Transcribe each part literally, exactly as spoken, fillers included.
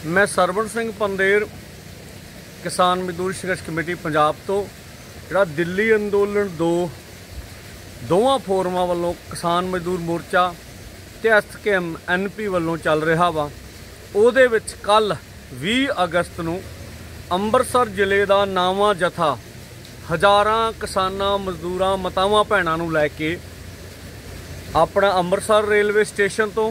मैं सरवण सिंह पंदेर किसान मजदूर संघर्ष कमेटी पंजाब तो जिहड़ा दिल्ली अंदोलन दो दोवां फोरमां वालों किसान मजदूर मोर्चा ते एस के एम एन पी वालों चल रहा वा उहदे विच कल बीस अगस्त नूं अंमृतसर जिले का नावां जथा हज़ारां किसानां मजदूरां मातावां भैणां नूं लैके अपना अंमृतसर रेलवे स्टेशन तो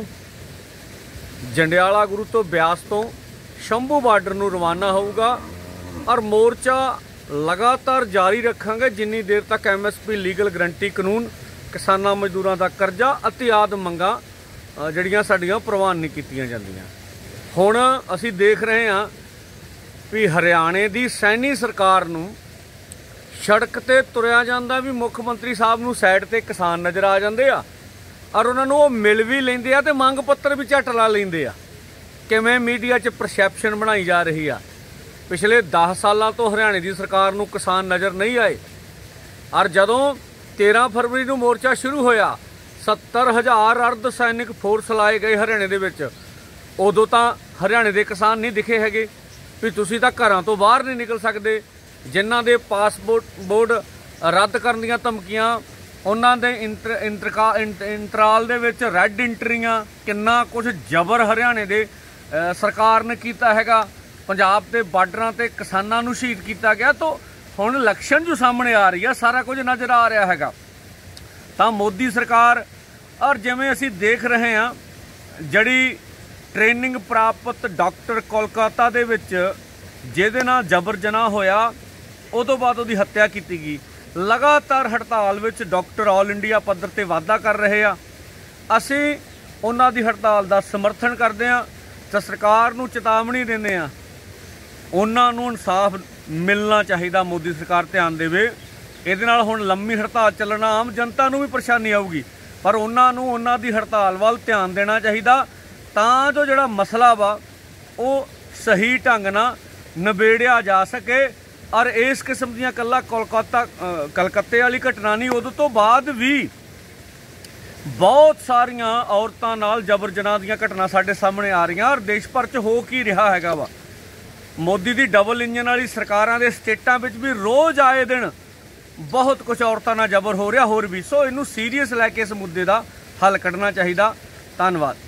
जंडियाला गुरु तो ब्यास तो शंभू बार्डर नूं रवाना होगा और मोर्चा लगातार जारी रखांगे जिन्नी देर तक M S P legal guarantee कानून किसानां मजदूरां दा करजा अति आदि मंगां जिहड़ियां साडीआं प्रवान नहीं कीतियां जांदियां। हुण असीं देख रहे हां भी हरियाणे दी सैनी सरकार नूं सड़क ते तुरिया जांदा भी मुख मंत्री साहब नूं साइड ते किसान नज़र आ जांदे आ और उन्होंने वो मिल भी लेंदे आ ते मंग पत्र भी झट ला लेंदे आ। किवें मीडिया च परसैप्शन बनाई जा रही आ। पिछले दस सालों तो हरियाणे की सरकार नूं किसान नज़र नहीं आए और जदों तेरह फरवरी नूं मोर्चा शुरू होया सत्तर हज़ार अर्ध सैनिक फोर्स लाए गए हरियाणे दे विच उदों तां हरियाणे दे किसान नहीं दिखे हैगे भी तुसीं तां घरां तो बाहर नहीं निकल सकदे। जिन्हां दे पासपोर्ट बोर्ड रद्द करन दीआं धमकियां उन्हां दे इंटर इंतरका इंतराल दे विच रैड इंट्रियां किन्ना कुछ जबर हरियाणे दे सरकार ने कीता हैगा। पंजाब के बार्डरां ते किसानां नूं शहीद किया गया तो हुण इलैक्शन जो सामने आ रही है सारा कुछ नज़र आ रहा हैगा। तां मोदी सरकार और जिवें असीं देख रहे हैं जड़ी ट्रेनिंग प्राप्त डॉक्टर कोलकाता दे विच जिहदे नाल जबर जनाह होया उदों बाद उहदी हत्या की गई। लगातार हड़ताल विच डॉक्टर ऑल इंडिया पद्धर ते वाधा कर रहे आ। असीं उन्हां दी हड़ताल दा समर्थन करदे आ ते सरकार नूं चेतावनी दिंदे आ उन्हां नूं इंसाफ मिलना चाहिए। मोदी सरकार ध्यान देवे इहदे नाल हुण लंबी हड़ताल चलना आम जनता नूं भी परेशानी आऊगी पर उन्हां नूं उन्हां दी हड़ताल वल ध्यान देना चाहिए तां जो जिहड़ा मसला वा वो सही ढंग नाल निबेड़िया जा सके। और इस किस्म दी कल्ला कोलकाता कलकत्ते वाली घटना नहीं उदों तो बाद भी बहुत सारिया औरतां नाल जबर जनाह दीआं घटना साडे सामने आ रही और देश भर च हो की रहा हैगा वा। मोदी दी डबल इंजन वाली सरकारां दे स्टेटां विच भी रोज़ आए दिन बहुत कुछ औरतां नाल जबर हो रहा होर भी। सो इनू सीरीयस लैके इस मुद्दे दा हल कढना चाहिए। धन्नवाद।